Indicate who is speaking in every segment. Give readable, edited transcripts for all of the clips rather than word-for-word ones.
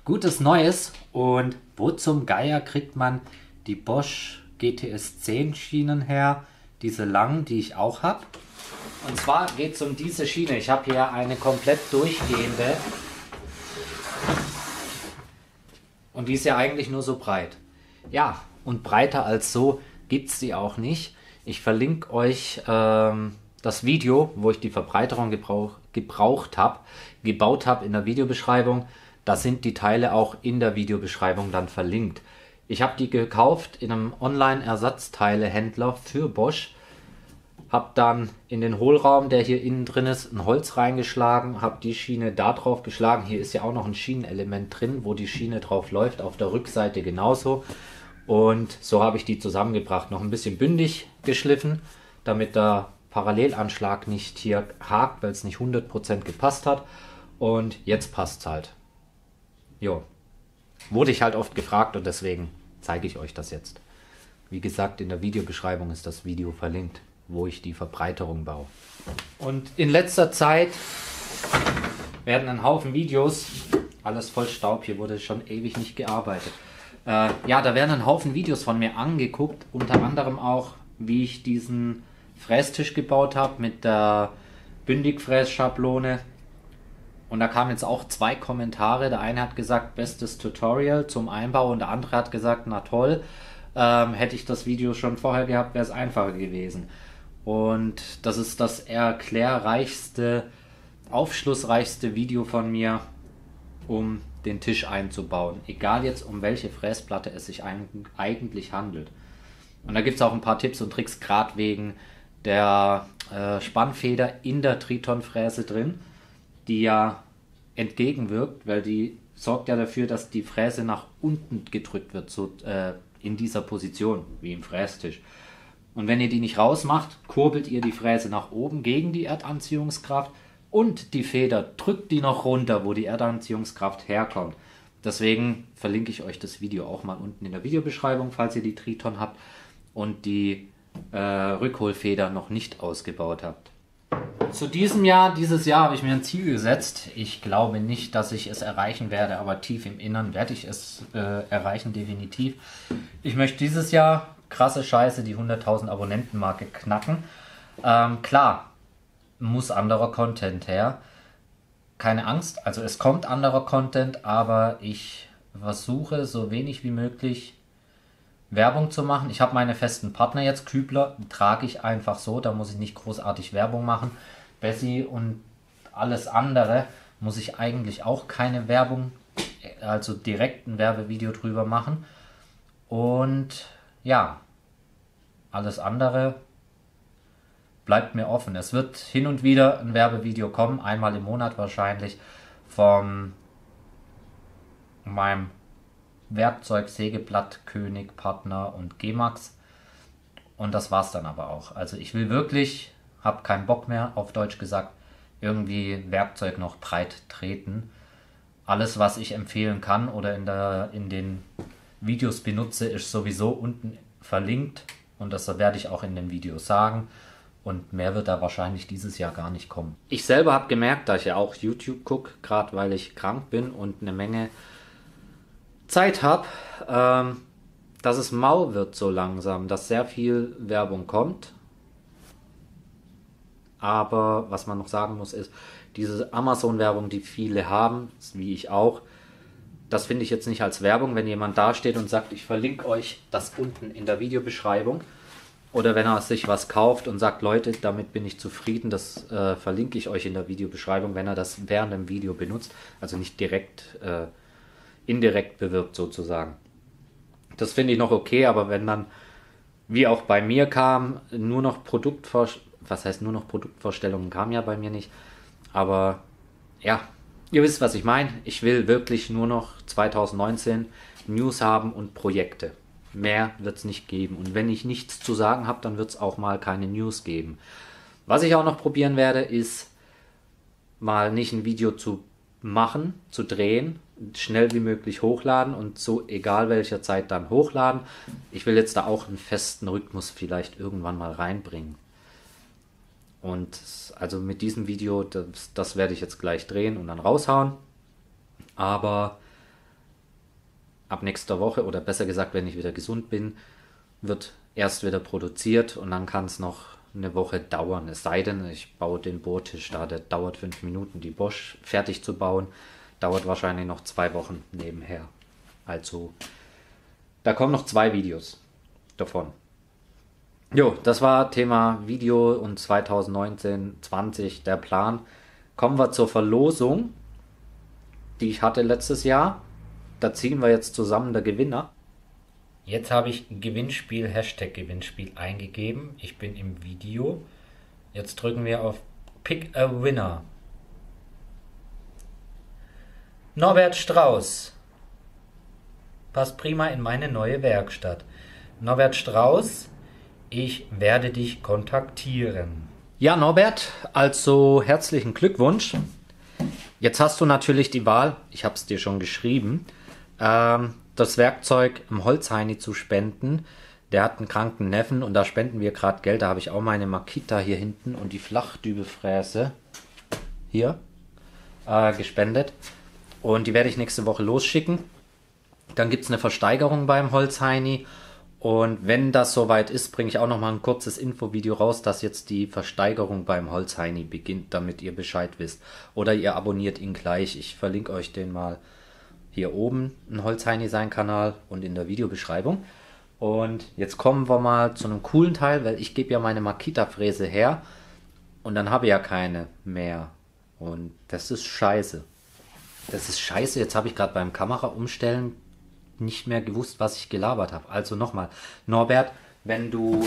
Speaker 1: Gutes Neues. Und wo zum Geier kriegt man die Bosch GTS 10 Schienen her? Diese langen, die ich auch habe. Und zwar geht es um diese Schiene. Ich habe hier eine komplett durchgehende. Und die ist ja eigentlich nur so breit. Ja, und breiter als so gibt es die auch nicht. Ich verlinke euch das Video, wo ich die Verbreiterung gebaut habe in der Videobeschreibung. Da sind die Teile auch in der Videobeschreibung dann verlinkt. Ich habe die gekauft in einem Online-Ersatzteilehändler für Bosch. Habe dann in den Hohlraum, der hier innen drin ist, ein Holz reingeschlagen, habe die Schiene da drauf geschlagen. Hier ist ja auch noch ein Schienenelement drin, wo die Schiene drauf läuft, auf der Rückseite genauso. Und so habe ich die zusammengebracht. Noch ein bisschen bündig geschliffen, damit der Parallelanschlag nicht hier hakt, weil es nicht 100% gepasst hat. Und jetzt passt es halt. Jo. Wurde ich halt oft gefragt und deswegen zeige ich euch das jetzt. Wie gesagt, in der Videobeschreibung ist das Video verlinkt, wo ich die Verbreiterung baue. Und in letzter Zeit werden ein Haufen Videos, alles voll Staub, hier wurde schon ewig nicht gearbeitet. Ja, da werden ein Haufen Videos von mir angeguckt, unter anderem auch, wie ich diesen Frästisch gebaut habe mit der Bündigfrässchablone. Und da kamen jetzt auch 2 Kommentare. Der eine hat gesagt, bestes Tutorial zum Einbau und der andere hat gesagt, na toll, hätte ich das Video schon vorher gehabt, wäre es einfacher gewesen. Und das ist das erklärreichste, aufschlussreichste Video von mir, um den Tisch einzubauen. Egal jetzt, um welche Fräsplatte es sich eigentlich handelt. Und da gibt es auch ein paar Tipps und Tricks, gerade wegen der Spannfeder in der Triton-Fräse drin, die ja entgegenwirkt, weil die sorgt ja dafür, dass die Fräse nach unten gedrückt wird, so in dieser Position, wie im Frästisch. Und wenn ihr die nicht rausmacht, kurbelt ihr die Fräse nach oben gegen die Erdanziehungskraft und die Feder drückt die noch runter, wo die Erdanziehungskraft herkommt. Deswegen verlinke ich euch das Video auch mal unten in der Videobeschreibung, falls ihr die Triton habt und die Rückholfeder noch nicht ausgebaut habt. Dieses Jahr habe ich mir ein Ziel gesetzt. Ich glaube nicht, dass ich es erreichen werde, aber tief im Innern werde ich es erreichen, definitiv. Ich möchte dieses Jahr, krasse Scheiße, die 100.000 Abonnentenmarke knacken. Klar, muss anderer Content her. Keine Angst, also es kommt anderer Content, aber ich versuche so wenig wie möglich Werbung zu machen. Ich habe meine festen Partner jetzt, Kübler, trage ich einfach so, da muss ich nicht großartig Werbung machen. Bessie und alles andere muss ich eigentlich auch keine Werbung, also direkt ein Werbevideo drüber machen. Und ja, alles andere bleibt mir offen. Es wird hin und wieder ein Werbevideo kommen, einmal im Monat wahrscheinlich, von meinem Werkzeug, Sägeblatt, König, Partner und G-Max. Und das war's dann aber auch. Also ich will wirklich, habe keinen Bock mehr, auf Deutsch gesagt, irgendwie Werkzeug noch breit treten. Alles, was ich empfehlen kann oder in den Videos benutze, ist sowieso unten verlinkt. Und das werde ich auch in den Videos sagen. Und mehr wird da wahrscheinlich dieses Jahr gar nicht kommen. Ich selber habe gemerkt, da ich ja auch YouTube gucke, gerade weil ich krank bin und eine Menge Zeit habe, dass es mau wird so langsam, dass sehr viel Werbung kommt. Aber was man noch sagen muss ist, diese Amazon-Werbung, die viele haben, wie ich auch, das finde ich jetzt nicht als Werbung, wenn jemand da steht und sagt, ich verlinke euch das unten in der Videobeschreibung. Oder wenn er sich was kauft und sagt, Leute, damit bin ich zufrieden, das verlinke ich euch in der Videobeschreibung, wenn er das während dem Video benutzt, also nicht direkt indirekt bewirbt sozusagen. Das finde ich noch okay, aber wenn dann, wie auch bei mir kam, nur noch Produktvorstellungen kamen ja bei mir nicht, aber ja, ihr wisst, was ich meine. Ich will wirklich nur noch 2019 News haben und Projekte. Mehr wird es nicht geben. Und wenn ich nichts zu sagen habe, dann wird es auch mal keine News geben. Was ich auch noch probieren werde, ist mal nicht ein Video zu machen, zu drehen, schnell wie möglich hochladen und so egal welcher Zeit dann hochladen. Ich will jetzt da auch einen festen Rhythmus vielleicht irgendwann mal reinbringen. Und also mit diesem Video, das werde ich jetzt gleich drehen und dann raushauen. Aber ab nächster Woche oder besser gesagt, wenn ich wieder gesund bin, wird erst wieder produziert und dann kann es noch eine Woche dauern. Es sei denn, ich baue den Bohrtisch da, der dauert 5 Minuten. Die Bosch fertig zu bauen, dauert wahrscheinlich noch 2 Wochen nebenher. Also, da kommen noch 2 Videos davon. Jo, das war Thema Video und 2019, 20 der Plan. Kommen wir zur Verlosung, die ich hatte letztes Jahr. Da ziehen wir jetzt zusammen der Gewinner. Jetzt habe ich Gewinnspiel, Hashtag Gewinnspiel eingegeben. Ich bin im Video. Jetzt drücken wir auf Pick a Winner. Norbert Strauß. Passt prima in meine neue Werkstatt. Norbert Strauß, ich werde dich kontaktieren. Ja, Norbert, also herzlichen Glückwunsch. Jetzt hast du natürlich die Wahl, ich habe es dir schon geschrieben, das Werkzeug im Holzheini zu spenden. Der hat einen kranken Neffen und da spenden wir gerade Geld. Da habe ich auch meine Makita hier hinten und die Flachdübelfräse hier gespendet. Und die werde ich nächste Woche losschicken. Dann gibt es eine Versteigerung beim Holzheini. Und wenn das soweit ist, bringe ich auch noch mal ein kurzes Infovideo raus, dass jetzt die Versteigerung beim Holzheini beginnt, damit ihr Bescheid wisst. Oder ihr abonniert ihn gleich. Ich verlinke euch den mal hier oben, ein Holzheini sein Kanal und in der Videobeschreibung. Und jetzt kommen wir mal zu einem coolen Teil, weil ich gebe ja meine Makita-Fräse her und dann habe ich ja keine mehr. Und das ist scheiße. Das ist scheiße. Jetzt habe ich gerade beim Kamera umstellen nicht mehr gewusst, was ich gelabert habe. Also nochmal, Norbert, wenn du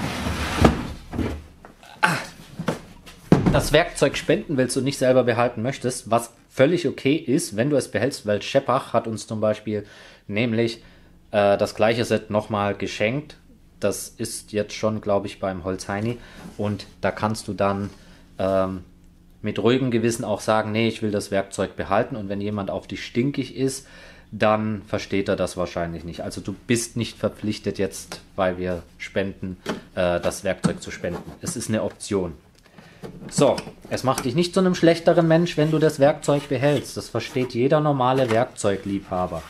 Speaker 1: das Werkzeug spenden willst und nicht selber behalten möchtest, was völlig okay ist, wenn du es behältst, weil Scheppach hat uns zum Beispiel nämlich das gleiche Set nochmal geschenkt. Das ist jetzt schon, glaube ich, beim Holzheini und da kannst du dann mit ruhigem Gewissen auch sagen, nee, ich will das Werkzeug behalten und wenn jemand auf dich stinkig ist, dann versteht er das wahrscheinlich nicht. Also du bist nicht verpflichtet jetzt, weil wir spenden, das Werkzeug zu spenden. Es ist eine Option. So, es macht dich nicht zu einem schlechteren Mensch, wenn du das Werkzeug behältst. Das versteht jeder normale Werkzeugliebhaber.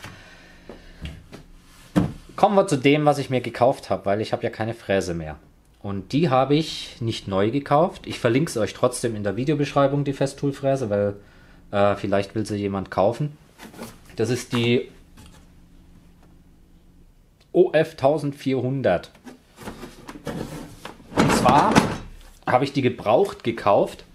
Speaker 1: Kommen wir zu dem, was ich mir gekauft habe, weil ich habe ja keine Fräse mehr. Und die habe ich nicht neu gekauft. Ich verlinke es euch trotzdem in der Videobeschreibung, die Festool-Fräse, weil vielleicht will sie jemand kaufen. Das ist die OF 1400. Und zwar habe ich die gebraucht gekauft.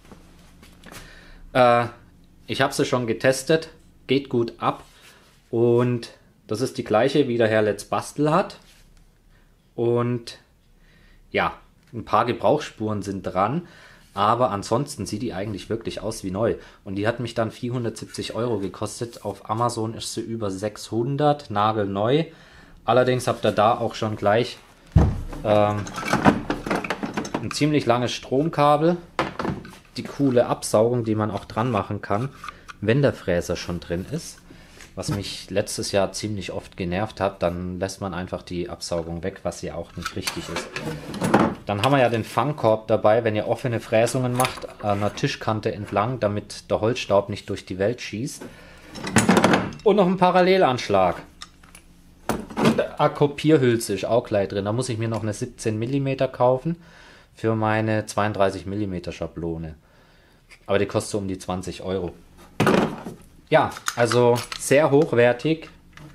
Speaker 1: Ich habe sie schon getestet. Geht gut ab. Und das ist die gleiche, wie der Herr Let's Bastel hat. Und ja, ein paar Gebrauchsspuren sind dran. Aber ansonsten sieht die eigentlich wirklich aus wie neu. Und die hat mich dann 470 € gekostet. Auf Amazon ist sie über 600, nagelneu. Allerdings habt ihr da auch schon gleich ein ziemlich langes Stromkabel. Die coole Absaugung, die man auch dran machen kann, wenn der Fräser schon drin ist. Was mich letztes Jahr ziemlich oft genervt hat, dann lässt man einfach die Absaugung weg, was ja auch nicht richtig ist. Dann haben wir ja den Fangkorb dabei, wenn ihr offene Fräsungen macht, an der Tischkante entlang, damit der Holzstaub nicht durch die Welt schießt. Und noch ein Parallelanschlag. Und eine Kopierhülse ist auch gleich drin. Da muss ich mir noch eine 17 mm kaufen für meine 32 mm Schablone. Aber die kostet so um die 20 €. Ja, also sehr hochwertig.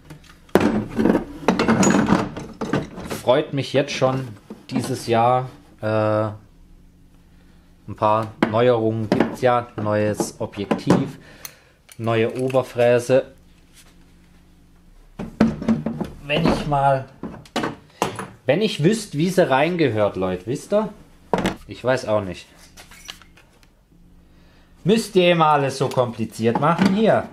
Speaker 1: Freut mich jetzt schon. Dieses Jahr ein paar Neuerungen gibt es ja. Neues Objektiv, neue Oberfräse. Wenn ich wüsste, wie sie reingehört, Leute, wisst ihr? Ich weiß auch nicht. Müsst ihr immer alles so kompliziert machen? Hier.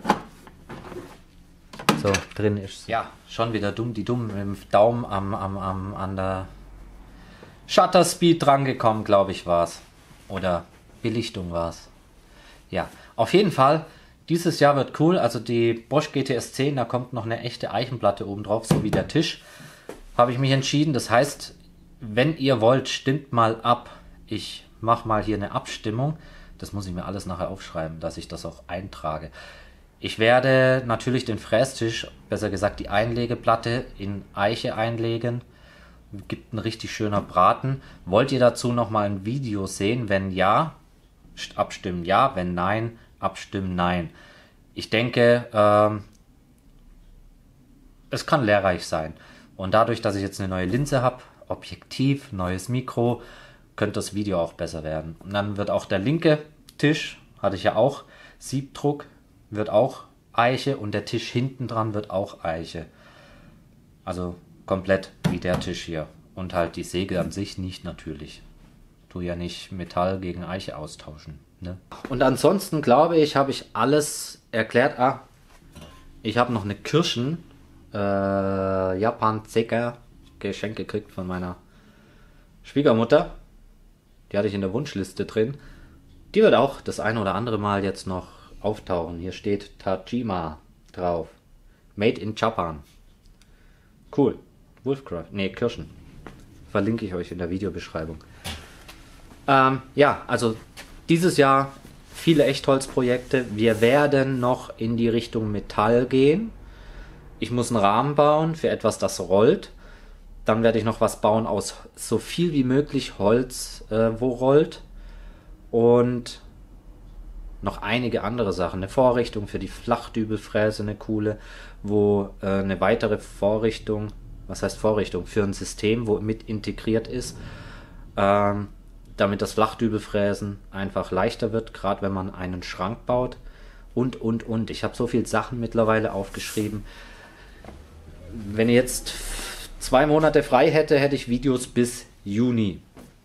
Speaker 1: So, drin ist sie. Ja, schon wieder dumm, die dumm mit dem Daumen an der Shutter Speed drangekommen, glaube ich, war es. Oder Belichtung war es. Ja, auf jeden Fall, dieses Jahr wird cool. Also die Bosch GTS 10, da kommt noch eine echte Eichenplatte oben drauf, so wie der Tisch. Habe ich mich entschieden. Das heißt, wenn ihr wollt, stimmt mal ab. Ich mache mal hier eine Abstimmung. Das muss ich mir alles nachher aufschreiben, dass ich das auch eintrage. Ich werde natürlich den Frästisch, besser gesagt die Einlegeplatte, in Eiche einlegen. Gibt ein richtig schöner Braten. Wollt ihr dazu nochmal ein Video sehen? Wenn ja, abstimmen ja. Wenn nein, abstimmen nein. Ich denke, es kann lehrreich sein. Und dadurch, dass ich jetzt eine neue Linse habe, Objektiv, neues Mikro, könnte das Video auch besser werden. Und dann wird auch der linke Tisch, hatte ich ja auch, Siebdruck, wird auch Eiche und der Tisch hinten dran wird auch Eiche. Also komplett wie der Tisch hier. Und halt die Säge an sich nicht natürlich. Tu ja nicht Metall gegen Eiche austauschen. Ne? Und ansonsten glaube ich, habe ich alles erklärt. Ich habe noch eine Kirschen Japan-Zeka Geschenk gekriegt von meiner Schwiegermutter. Die hatte ich in der Wunschliste drin. Die wird auch das ein oder andere Mal jetzt noch auftauchen. Hier steht Tajima drauf. Made in Japan. Cool. Wolfcraft. Ne, Kirschen. Verlinke ich euch in der Videobeschreibung. Ja, also dieses Jahr viele Echtholzprojekte. Wir werden noch in die Richtung Metall gehen. Ich muss einen Rahmen bauen für etwas, das rollt. Dann werde ich noch was bauen aus so viel wie möglich Holz, wo rollt. Und noch einige andere Sachen. Eine Vorrichtung für die Flachdübelfräse, eine coole, wo eine weitere Vorrichtung, was heißt Vorrichtung, für ein System, wo mit integriert ist, damit das Flachdübelfräsen einfach leichter wird, gerade wenn man einen Schrank baut. Und. Ich habe so viele Sachen mittlerweile aufgeschrieben. Wenn ich jetzt 2 Monate frei hätte, hätte ich Videos bis Juni.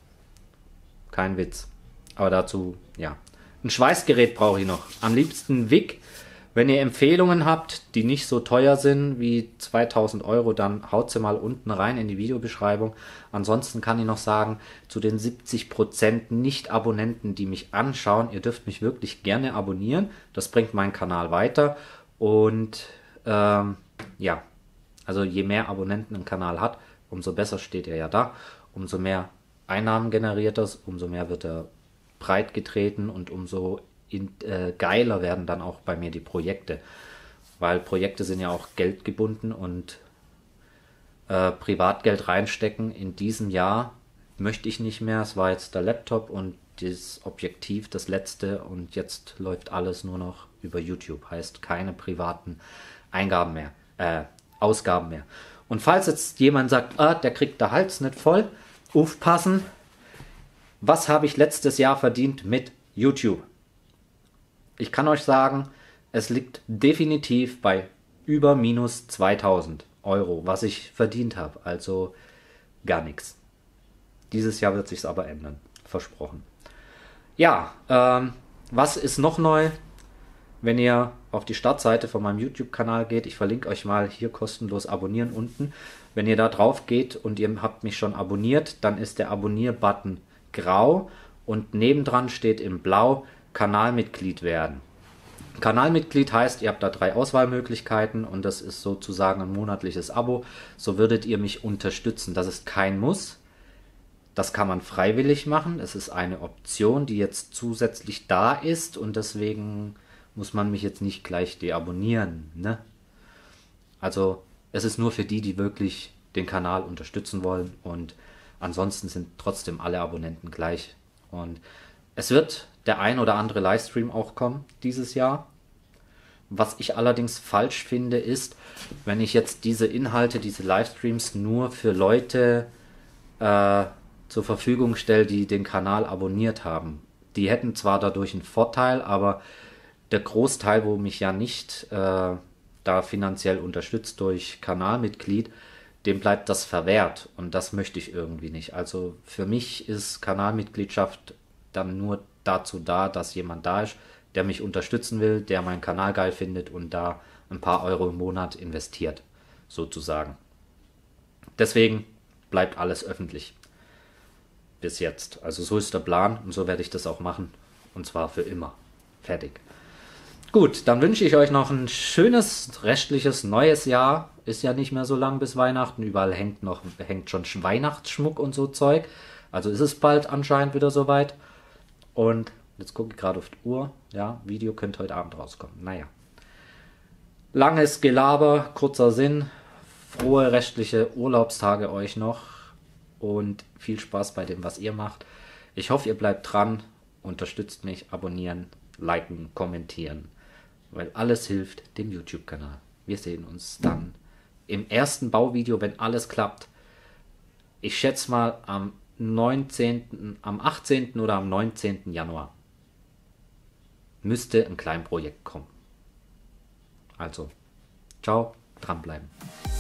Speaker 1: Kein Witz. Aber dazu, ja. Ein Schweißgerät brauche ich noch. Am liebsten Wick. Wenn ihr Empfehlungen habt, die nicht so teuer sind wie 2000 Euro, dann haut sie mal unten rein in die Videobeschreibung. Ansonsten kann ich noch sagen, zu den 70% Nicht-Abonnenten, die mich anschauen, ihr dürft mich wirklich gerne abonnieren. Das bringt meinen Kanal weiter. Und ja, also je mehr Abonnenten ein Kanal hat, umso besser steht er ja da. Umso mehr Einnahmen generiert das, umso mehr wird er breit getreten und umso geiler werden dann auch bei mir die Projekte. Weil Projekte sind ja auch geldgebunden und Privatgeld reinstecken in diesem Jahr möchte ich nicht mehr. Es war jetzt der Laptop und das Objektiv, das letzte, und jetzt läuft alles nur noch über YouTube. Heißt keine privaten Eingaben mehr, Ausgaben mehr. Und falls jetzt jemand sagt, der kriegt der Hals nicht voll, aufpassen. Was habe ich letztes Jahr verdient mit YouTube? Ich kann euch sagen, es liegt definitiv bei über minus 2000 Euro, was ich verdient habe. Also gar nichts. Dieses Jahr wird sich's aber ändern. Versprochen. Ja, was ist noch neu? Wenn ihr auf die Startseite von meinem YouTube-Kanal geht, ich verlinke euch mal hier kostenlos abonnieren unten. Wenn ihr da drauf geht und ihr habt mich schon abonniert, dann ist der Abonnier-Button grau und nebendran steht in blau Kanalmitglied werden. Kanalmitglied heißt, ihr habt da 3 Auswahlmöglichkeiten und das ist sozusagen ein monatliches Abo. So würdet ihr mich unterstützen. Das ist kein Muss. Das kann man freiwillig machen. Es ist eine Option, die jetzt zusätzlich da ist und deswegen muss man mich jetzt nicht gleich deabonnieren, ne? Also es ist nur für die, die wirklich den Kanal unterstützen wollen, und ansonsten sind trotzdem alle Abonnenten gleich. Und es wird der ein oder andere Livestream auch kommen dieses Jahr. Was ich allerdings falsch finde, ist, wenn ich jetzt diese Inhalte, diese Livestreams nur für Leute zur Verfügung stelle, die den Kanal abonniert haben. Die hätten zwar dadurch einen Vorteil, aber der Großteil, wo mich ja nicht da finanziell unterstützt durch Kanalmitglied, dem bleibt das verwehrt und das möchte ich irgendwie nicht. Also für mich ist Kanalmitgliedschaft dann nur dazu da, dass jemand da ist, der mich unterstützen will, der meinen Kanal geil findet und da ein paar Euro im Monat investiert, sozusagen. Deswegen bleibt alles öffentlich. Bis jetzt. Also so ist der Plan und so werde ich das auch machen. Und zwar für immer. Fertig. Gut, dann wünsche ich euch noch ein schönes restliches neues Jahr. Ist ja nicht mehr so lang bis Weihnachten. Überall hängt schon Weihnachtsschmuck und so Zeug. Also ist es bald anscheinend wieder soweit. Und jetzt gucke ich gerade auf die Uhr. Ja, Video könnte heute Abend rauskommen. Naja. Langes Gelaber, kurzer Sinn. Frohe restliche Urlaubstage euch noch und viel Spaß bei dem, was ihr macht. Ich hoffe, ihr bleibt dran, unterstützt mich, abonnieren, liken, kommentieren, weil alles hilft dem YouTube-Kanal. Wir sehen uns dann im ersten Bauvideo, wenn alles klappt. Ich schätze mal am 18. oder am 19. Januar müsste ein Kleinprojekt kommen. Also, ciao, dranbleiben.